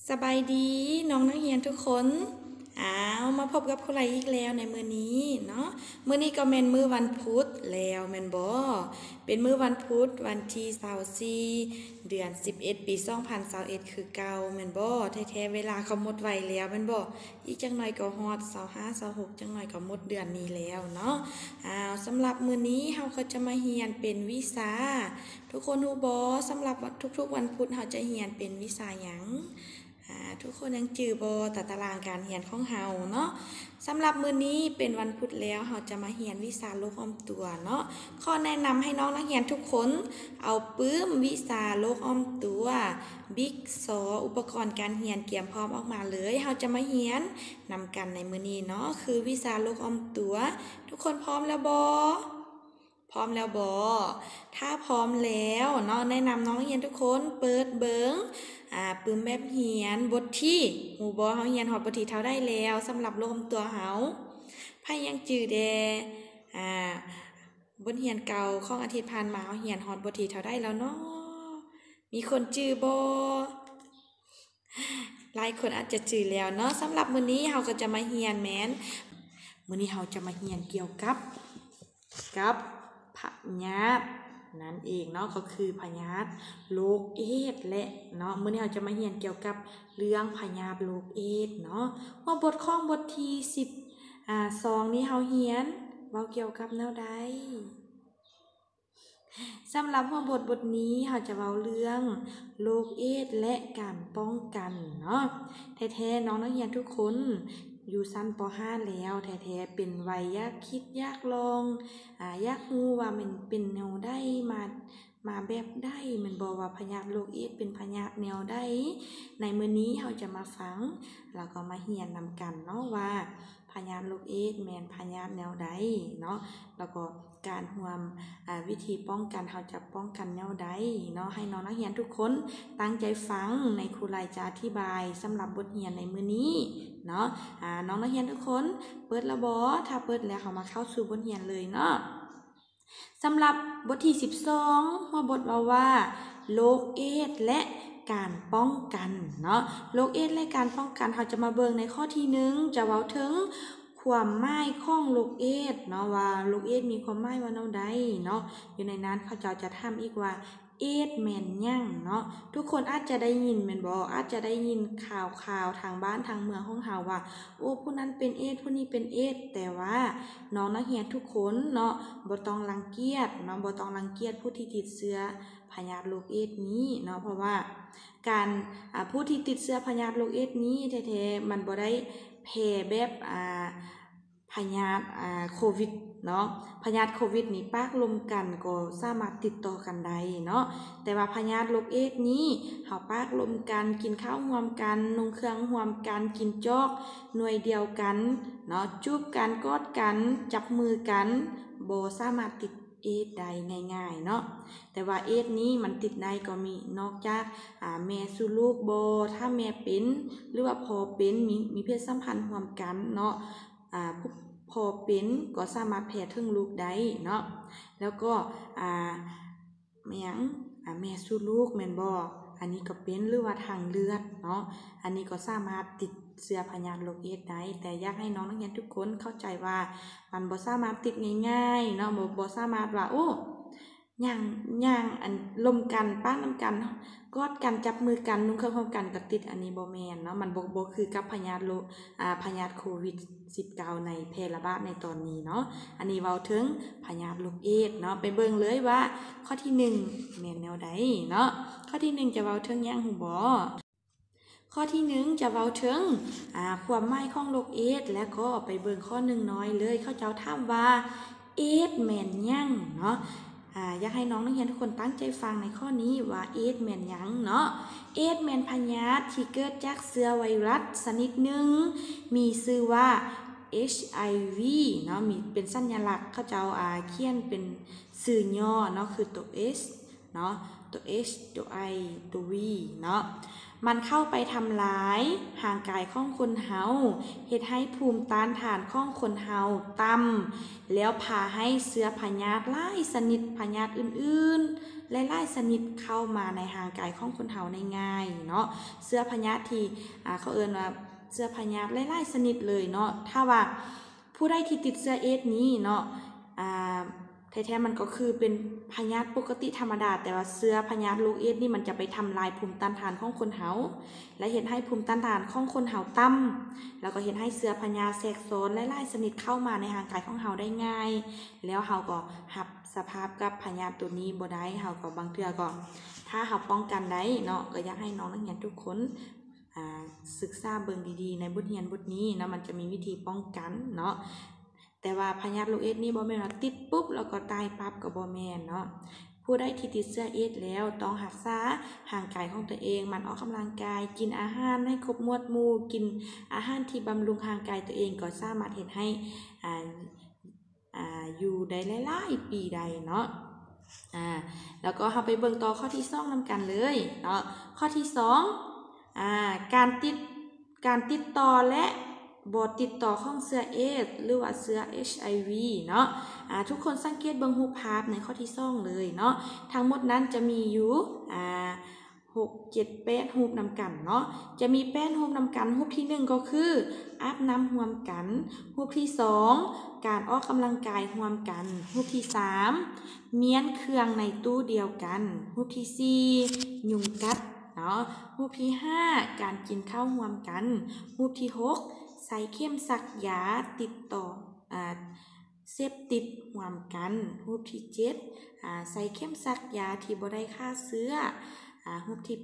สบายดีน้องนักเรียนทุกคนมาพบกับครูไหลอีกแล้วในมื้อนี้เนาะมื้อนี้ก็แม่นมื้อวันพุธแล้วแม่นบ่เป็นมื้อวันพุธวันที่24เดือน11ปี2021คือเก่าแม่นบ่แท้ๆเวลาเขาหมดไวแล้วแม่นบ่อีกจังหน่อยก็ฮอด25 26จังหน่อยก็หมดเดือนนี้แล้วเนาะสำหรับมื้อนี้เฮาก็จะมาเรียนเป็นวิชาทุกคนรู้บ่สำหรับทุกๆวันพุธเฮาจะเรียนเป็นวิชาหยังทุกคนยังจือบตารางการเรียนของเฮาเนาะสำหรับมื้อนี้เป็นวันพุธแล้วเฮาจะมาเรียนวิชาโลกอ้อมตัวเนาะข้อแนะนำให้น้องนักเรียนทุกคนเอาปื้มวิชาโลกอ้อมตัวบิ๊กซออุปกรณ์การเรียนเตรียมพร้อมออกมาเลยเฮาจะมาเรียนนำกันในมื้อนี้เนาะคือวิชาโลกอ้อมตัวทุกคนพร้อมแล้วบ่พร้อมแล้วบ่ถ้าพร้อมแล้วเนาะแนะนำน้องนักเรียนทุกคนเปิดเบิ่งปื้มแบบเรียนบทที่หูบอเฮาเรียนฮอดบทที่เท่าได้แล้วสำหรับโลกตัวเฮาไผยังจื้อแดบทเรียนเก่าของอาทิตย์ผ่านมาเฮาเรียนฮอดบทที่เท่าได้แล้วเนาะมีคนจื้อบ่หลายคนอาจจะจื้อแล้วเนาะสำหรับมื้อนี้เฮาก็จะมาเรียนแม่นมื้อนี้เฮาจะมาเรียนเกี่ยวกับพยาธินั่นเองเนาะก็คือพยาธิโรคเอดส์และเนาะมื้อนี้เราจะมาเรียนเกี่ยวกับเรื่องพยาธิโรคเอดส์เนาะว่าบทของบทที่2นี้เฮาเรียนเว้าเกี่ยวกับแนวใดสำหรับหัวบทนี้เราจะเว้าเรื่องโรคเอดส์และการป้องกันเนาะแท้ๆน้องนักเรียนทุกคนอยู่ชั้นป .5 แล้วแท้ๆเป็นวัยอยากคิดอยากลองอยากรู้ว่ามันเป็นแนวใดมาแบบใดมันบ่ว่าพยาธิโรคเอดส์เป็นพยาธิแนวใดในมื้อนี้เราจะมาฟังแล้วก็มาเรียนนำกันเนาะว่าพยาธิโรคเอดส์แม่นพยาธิแนวใดเนาะแล้วก็การร่วมวิธีป้องกันเราจะป้องกันแนวใดเนาะให้น้องนักเรียนทุกคนตั้งใจฟังในครูไหลจะอธิบายสำหรับบทเรียนในมื้อนี้เนาะน้องนักเรียนทุกคนเปิดแล้วบ่ถ้าเปิดแล้วเขามาเข้าสู่บทเรียนเลยเนาะสำหรับบทที่12หัวบทว่าโรคเอดส์และการป้องกันเนาะโรคเอดส์และการป้องกันเราจะมาเบิ่งในข้อที่1จะเว้าถึงความหมายของโรคเอดส์เนาะว่าโรคเอดส์มีความหมายว่าแนวใดเนาะอยู่ในนั้นเขาจะถามอีกว่าเอดส์แม่นหยังเนาะทุกคนอาจจะได้ยินแม่นบ่อาจจะได้ยินข่าวทางบ้านทางเมืองของเฮาว่าโอ้ผู้นั้นเป็นเอดส์ผู้นี้เป็นเอดส์แต่ว่าน้องนักเรียนทุกคนเนาะบ่ต้องรังเกียจเนาะบ่ต้องรังเกียจผู้ที่ติดเชื้อพยาธิโรคเอดส์นี้เนาะเพราะว่าการผู้ที่ติดเชื้อพยาธิโรคเอดส์นี้แท้ๆมันบ่ได้แพร่แบบพยาธิโควิดเนาะพยาธิโควิดนี่ปากลมกันก็สามารถติดต่อกันได้เนาะแต่ว่าพยาธิโรคเอดส์นี้เฮาปากลมกันกินข้าวร่วมกันนุ่งเครื่องร่วมกันกินจอกหน่วยเดียวกันเนาะจูบกันกอดกันจับมือกันบ่สามารถติดเอดส์ได้ง่ายๆเนาะแต่ว่าเอดส์นี้มันติดได้ก็มีนอกจากแม่สู่ลูกบ่ถ้าแม่เป็นหรือว่าพ่อเป็นมีเพศสัมพันธ์ร่วมกันเนาะพอเป็นก็สามารถแพร่ถึงลูกได้เนาะแล้วก็แม่สู่ลูกแม่นบ่อันนี้ก็เป็นหรือว่าทางเลือดเนาะอันนี้ก็สามารถติดเชื้อพยาธิโรคเอดส์ได้แต่อยากให้น้องนักเรียนทุกคนเข้าใจว่ามันบ่สามารถติดง่ายๆเนาะบ่สามารถว่าโอ้ย่างอันลมกันป้านำกันกอดกันจับมือกันนุ่งเครื่องพร้อมกันก็ติดอันนี้บ่แม่นเนาะมันบ่คือกับพยาธิโควิด19ในแพร่ระบาดในตอนนี้เนาะอันนี้เว้าถึงพยาธิโรคเอดส์เนาะไปเบิ่งเลยว่าข้อที่1แม่นแนวใดเนาะข้อที่1จะเว้าถึงหยังฮู้บ่ข้อที่1จะเว้าถึงความหมายของโรคเอดส์แล้วก็ไปเบิ่งข้อ1น้อยเลยเขาเจ้าถามว่าเอดส์แม่นหยังเนาะอยากให้น้องนักเรียนทุกคนตั้งใจฟังในข้อนี้ว่าเอดส์แม่นหยังเนาะเอดส์แม่นพยาธิที่เกิดจากเชื้อไวรัสชนิดหนึ่งมีชื่อว่า HIV เนาะมีเป็นสัญลักษณ์เขาเจ้าเขียนเป็นชื่อย่อเนาะคือตัว S เนาะตัว H ตัว I ตัว V เนาะมันเข้าไปทำลายร่างกายของคนเฮาเฮ็ดให้ภูมิต้านทานของคนเฮาต่ำแล้วพาให้เชื้อพยาธิหลายชนิดพยาธิอื่นๆหลายๆชนิดเข้ามาในร่างกายของคนเฮาได้ง่ายเนาะเชื้อพยาธิที่เขาเอิ้นว่าเชื้อพยาธิหลายๆชนิดเลยเนาะถ้าว่าผู้ใดที่ติดเชื้อเอดส์นี้เนาะแท้ๆมันก็คือเป็นพยาธิปกติธรรมดาแต่ว่าเชื้อพยาธิโรคเอดส์นี่มันจะไปทำลายภูมิต้านทานของคนเฮาและเฮ็ดให้ภูมิต้านทานของคนเฮาต่ำแล้วก็เฮ็ดให้เชื้อพยาธิแทรกซ้อนหลายๆชนิดเข้ามาในร่างกายของเฮาได้ง่ายแล้วเฮาก็รับสภาพกับพยาธิตัวนี้บ่ได้เฮาก็บางเทื่อก็ถ้าเฮาป้องกันได้เนาะก็อยากให้น้องนักเรียนทุกคนศึกษาเบิ่งดีๆในบทเรียนบทนี้เนาะมันจะมีวิธีป้องกันเนาะแต่ว่าพยาธิโรคเอดส์นี่บ่แม่นว่าติดปุ๊บแล้วก็ตายปั๊บก็บ่แม่นเนาะผู้ใดที่ติดเชื้อเอดส์แล้วต้องรักษาร่างกายของตัวเองมันออกกำลังกายกินอาหารให้ครบหมวดหมู่กินอาหารที่บำรุงร่างกายตัวเองก็สามารถเฮ็ดให้อยู่ได้หลายๆปีได้เนาะแล้วก็เราไปเบิ่งต่อข้อที่2นำกันเลยเนาะข้อที่2การติดต่อและบ่ติดต่อของเชื้อเอดส์หรือว่าเชื้อ HIV เนาะทุกคนสังเกตเบิ่งรูปภาพในข้อที่2เลยเนาะทั้งหมดนั้นจะมีอยู่6 7 8รูปนำกันเนาะจะมี8รูปนำกันรูปที่1ก็คืออาบน้ำร่วมกันรูปที่2การออกกำลังกายร่วมกันรูปที่3เมียนเครื่องในตู้เดียวกันรูปที่4ยุงกัดเนาะรูปที่5การกินข้าวร่วมกันรูปที่6ใส่เข็มซักยาติดต่อเสพติดร่วมกันรูปที่7ใส่เข็มซักยาที่บ่ได้ฆ่าเชื้อรูปที่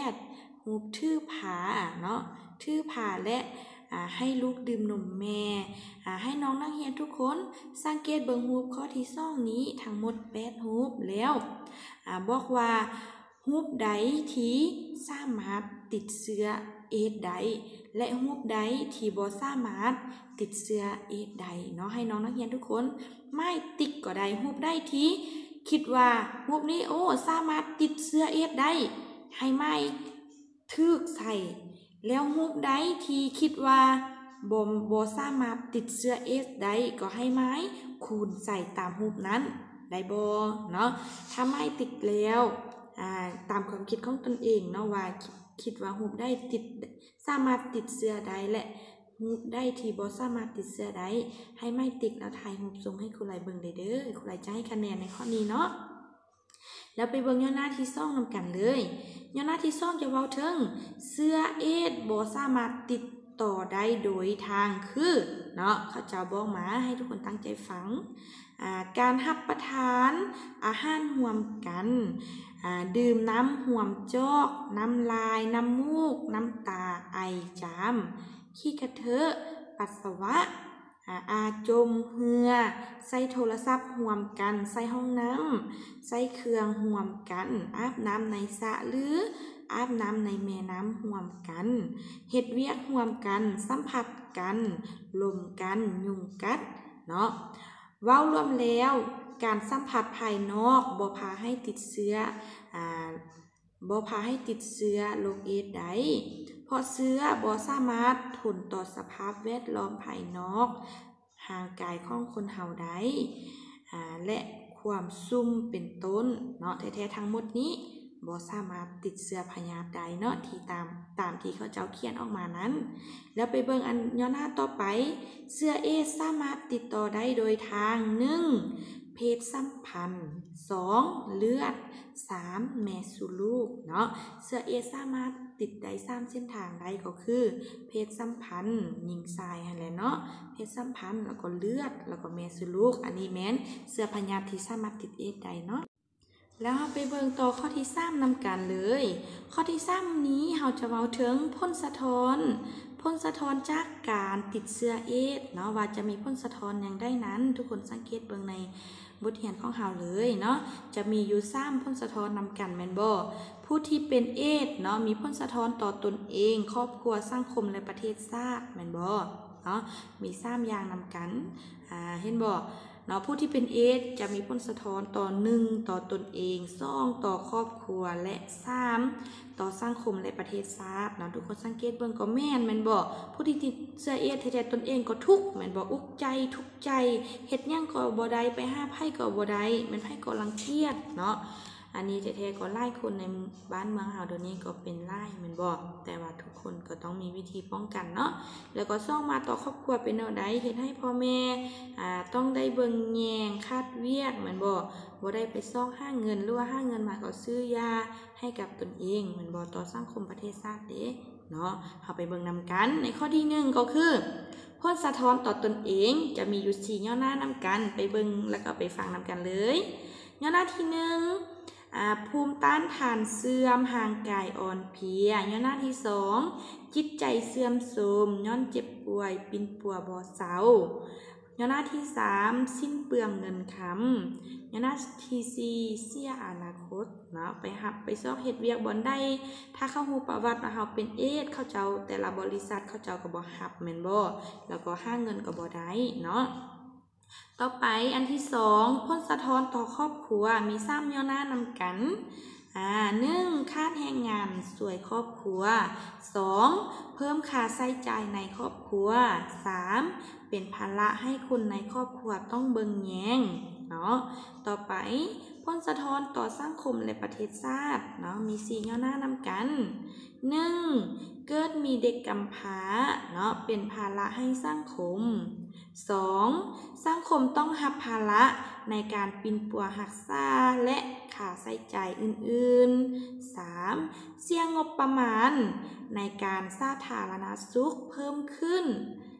8รูปถือผ้าเนาะถือผ้าและให้ลูกดื่มนมแม่ให้น้องนักเรียนทุกคนสังเกตเบิ่งรูปข้อที่2นี้ทั้งหมด8รูปแล้วบอกว่ารูปใดที่สามารถติดเชื้อเอดส์ได้และรูปใดที่บ่สามารถติดเชื้อเอดส์ได้เนาะให้น้องนักเรียนทุกคนไม่ติ๊กก็ได้รูปใดที่คิดว่ารูปนี้สามารถติดเชื้อเอดส์ได้ให้ไม่ทึกใส่แล้วรูปใดที่คิดว่าบ่สามารถติดเชื้อเอดส์ได้ก็ให้ไม้คูณใส่ตามรูปนั้นได้บ่เนาะถ้าไม่ติดแล้วตามความคิดของตนเองเนาะว่าคิดว่ารูปใดสามารถติดเชื้อได้และรูปใดที่บ่สามารถติดเชื้อได้ให้ไม่ติดแล้วถ่ายรูปส่งให้ครูไหลเบิ่งได้เด้อครูไหลจะให้คะแนนในข้อนี้เนาะแล้วไปเบิ่งย่อหน้าที่2นำกันเลยย่อหน้าที่2จะเว้าถึงเชื้อเอดส์บ่สามารถติดต่อได้โดยทางคือเนาะเขาจะบอกมาให้ทุกคนตั้งใจฟังการรับประทานอาหารร่วมกันดื่มน้ำร่วมจอกน้ำลายน้ำมูกน้ำตาไอจามขี้กระเทอะปัสสาวะอาจมเหือใส่โทรศัพท์ร่วมกันใส่ห้องน้ำใส่เครื่องร่วมกันอาบน้ำในสระหรืออาบน้ำในแม่น้ำร่วมกันเฮ็ดเวียกร่วมกันสัมผัสกันลมกันยุงกัดเนาะเว้ารวมแล้วการสัมผัสภายนอกบ่พาให้ติดเชื้อโรคเอดส์ได้เพราะเชื้อบ่สามารถทนต่อสภาพแวดล้อมภายนอกร่างกายของคนเฮาได้และความซุ่มเป็นต้นเนาะแท้ๆทั้งหมดนี้บ่สามารถติดเชื้อพยาธิใดเนาะที่ตามที่เขาเจ้าเขียนออกมานั้นแล้วไปเบิ่งอันย่อหน้าต่อไปเชื้อเอดส์สามารถติดต่อได้โดยทาง1เพศสัมพันธ์2เลือด3แม่สู่ลูกเนาะเชื้อเอดส์สามารถติดได้3เส้นทางใดก็คือเพศสัมพันธ์หญิงชายหั่นแหละเนาะเพศสัมพันธ์แล้วก็เลือดแล้วก็แม่สู่ลูกอันนี้แม่นเชื้อพยาธิที่สามารถติดเอดส์ได้เนาะแล้วเราไปเบิ่งต่อข้อที่3นำกันเลยข้อที่3นี้เราจะเว้าถึงผลสะท้อนจากการติดเชื้อเอดส์เนาะว่าจะมีผลสะท้อนอย่างได้นั้นทุกคนสังเกตเบิ่งในบทเรียนของเราเลยเนาะจะมีอยู่3ผลสะท้อนนำกันแม่นบ่ผู้ที่เป็นเอดส์เนาะมีผลสะท้อนต่อตนเองครอบครัวสังคมและประเทศชาติแม่นบ่เนาะมี3อย่างนำกันเห็นบ่เนาะผู้ที่เป็นเอดส์จะมีผลสะท้อนต่อ1ต่อตนเอง2ต่อครอบครัวและ3ต่อสังคมและประเทศชาติเนาะทุกคนสังเกตเบิ่งก็แม่นบ่ผู้ที่ติดเชื้อเอดส์แท้ๆตนเองก็ทุกข์แม่นบ่อุกใจทุกข์ใจเฮ็ดหยังก็บ่ได้ไปหาไผก็บ่ได้แม่นไผก็รังเกียจเนาะอันนี้แท้ๆก็หลายคนในบ้านเมืองเฮาเดี๋ยวนี้ก็เป็นหลายแม่นบ่แต่ว่าทุกคนก็ต้องมีวิธีป้องกันเนาะแล้วก็ส่งมาต่อครอบครัวเป็นแนวใดเฮ็ดให้พ่อแม่ต้องได้เบิ่งแยงคาดเวียกแม่นบ่ได้ไปซอกหาเงินหรือว่าหาเงินมาก็ซื้อยาให้กับตนเองแม่นบ่ต่อสังคมประเทศชาติเด้เนาะเฮาไปเบิ่งนำกันในข้อที่1ก็คือผลสะท้อนต่อตนเองจะมีอยู่4ย่อหน้านำกันไปเบิ่งแล้วก็ไปฟังนำกันเลยย่อหน้าที่1ภูมิต้านทานเสื่อมห่างกายอ่อนเพลียย่อหน้าที่2จิตใจเสื่อมโทรมย้อนเจ็บป่วยปิ่นปัวบ่เศร้าย่อหน้าที่3สิ้นเปลืองเงินคำย่อหน้าที่4เสียอนาคตเนาะไปซอกเฮ็ดเวียกบ่ได้ถ้าเขาฮู้ประวัติว่าเฮาเป็นเอดส์เขาเจ้าแต่ละบริษัทเขาเจ้าก็บ่รับแม่นบ่แล้วก็หาเงินก็บ่ได้เนาะต่อไปอันที่2ผลสะท้อนต่อครอบครัวมี3ย่อหน้านำกัน1ค่าแรงงานช่วยครอบครัว2เพิ่มค่าใช้จ่ายในครอบครัว3เป็นภาระให้คนในครอบครัวต้องเบิ่งแยงเนาะต่อไปผลสะท้อนต่อสังคมและประเทศชาติเนาะมี4ย่อหน้านำกัน1เกิดมีเด็กกำพร้าเนาะเป็นภาระให้สังคม2สังคมต้องรับภาระในการปิ่นปัวรักษาและค่าใช้จ่ายอื่นๆ3เสียงบประมาณในการสาธารณสุขเพิ่มขึ้น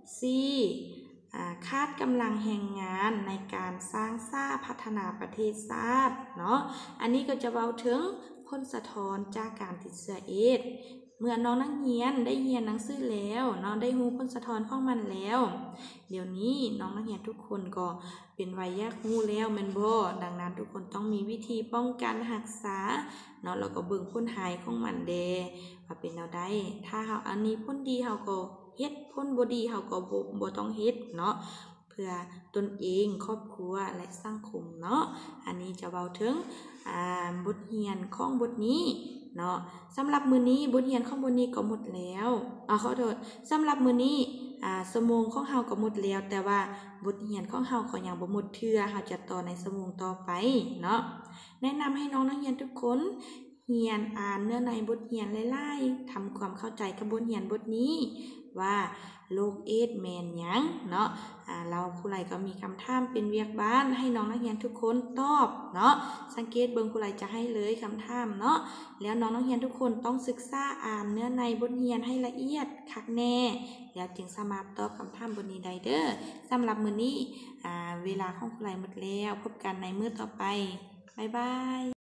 4ขาดกำลังแรงงานในการสร้างพัฒนาประเทศชาติเนาะอันนี้ก็จะเว้าถึงผลสะท้อนจากการติดเชื้อเอดส์เมื่อน้องนักเรียนได้เรียนหนังสือแล้วเนาะได้รู้ผลสะท้อนของมันแล้วเดี๋ยวนี้น้องนักเรียนทุกคนก็เป็นวัยอยากรู้แล้วแม่นบ่ดังนั้นทุกคนต้องมีวิธีป้องกันรักษาเนาะแล้วก็เบิ่งผลหายของมันเด้ว่าเป็นแนวใดถ้าเฮาอันนี้ผลดีเฮาก็เฮ็ดผลบ่ดีเฮาก็บ่ต้องเฮ็ดเนาะเพื่อตนเองครอบครัวและสังคมเนาะอันนี้จะเว้าถึงบทเรียนของบทนี้เนาะสำหรับมื้อนี้บทเรียนของบทนี้ก็หมดแล้วขอโทษสำหรับมื้อนี้ชั่วโมงของเฮาก็หมดแล้วแต่ว่าบทเรียนของเฮาก็ยังบ่หมดเทื่อเฮาจะต่อในชั่วโมงต่อไปเนาะแนะนำให้น้องนักเรียนทุกคนเรียนอ่านเนื้อในบทเรียนหลายๆทำความเข้าใจกับบทเรียนบทนี้ว่าโรคเอดส์แม่นหยังเนาะเราครูไหลก็มีคำถามเป็นเวียกบ้านให้น้องนักเรียนทุกคนตอบเนาะสังเกตเบิ่งครูไหลจะให้เลยคำถามเนาะแล้วน้องนักเรียนทุกคนต้องศึกษาอ่านเนื้อในบทเรียนให้ละเอียดคักแน่แล้วจึงสามารถตอบคำถามบทนี้ได้เด้อสำหรับมื้อนี้เวลาของครูไหลหมดแล้วพบกันในมื้อต่อไปบ๊ายบาย